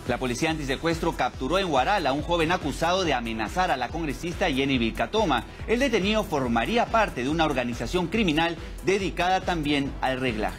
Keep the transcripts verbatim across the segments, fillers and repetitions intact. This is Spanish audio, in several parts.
La policía antisecuestro capturó en Huaral a un joven acusado de amenazar a la congresista Jenny Vilcatoma. El detenido formaría parte de una organización criminal dedicada también al reglaje.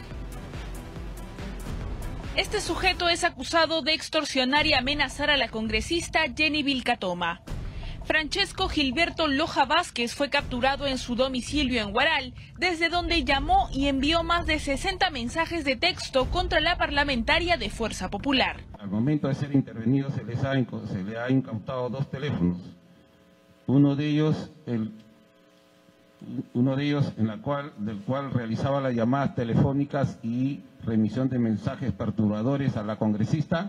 Este sujeto es acusado de extorsionar y amenazar a la congresista Jenny Vilcatoma. Francesco Gilberto Loja Vázquez fue capturado en su domicilio en Huaral, desde donde llamó y envió más de sesenta mensajes de texto contra la parlamentaria de Fuerza Popular. Al momento de ser intervenido se les ha, se le ha incautado dos teléfonos. Uno de ellos, el, uno de ellos en la cual, del cual realizaba las llamadas telefónicas y remisión de mensajes perturbadores a la congresista,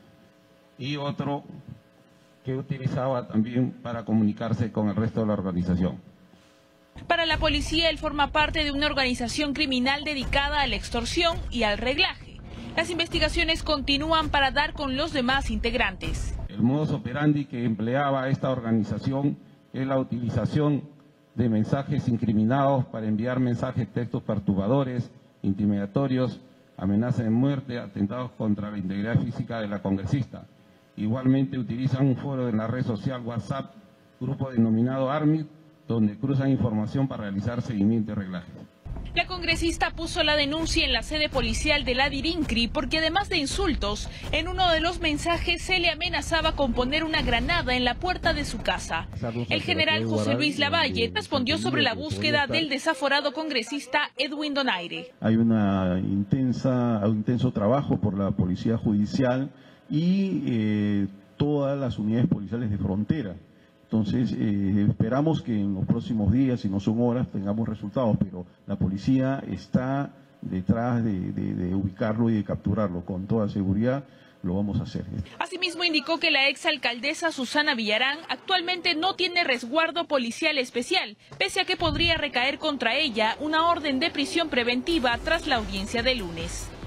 y otro que utilizaba también para comunicarse con el resto de la organización. Para la policía, él forma parte de una organización criminal dedicada a la extorsión y al reglaje. Las investigaciones continúan para dar con los demás integrantes. El modus operandi que empleaba esta organización es la utilización de mensajes incriminados para enviar mensajes, textos perturbadores, intimidatorios, amenazas de muerte, atentados contra la integridad física de la congresista. Igualmente utilizan un foro en la red social WhatsApp, grupo denominado ARMIT, donde cruzan información para realizar seguimiento y reglaje. La congresista puso la denuncia en la sede policial de la Dirincri porque además de insultos, en uno de los mensajes se le amenazaba con poner una granada en la puerta de su casa. El general José Luis Lavalle respondió sobre la búsqueda del desaforado congresista Edwin Donaire. Hay una intensa, un intenso trabajo por la policía judicial y eh, todas las unidades policiales de frontera. Entonces, eh, esperamos que en los próximos días, si no son horas, tengamos resultados, pero la policía está detrás de, de, de ubicarlo y de capturarlo. Con toda seguridad lo vamos a hacer. Asimismo, indicó que la exalcaldesa Susana Villarán actualmente no tiene resguardo policial especial, pese a que podría recaer contra ella una orden de prisión preventiva tras la audiencia de lunes.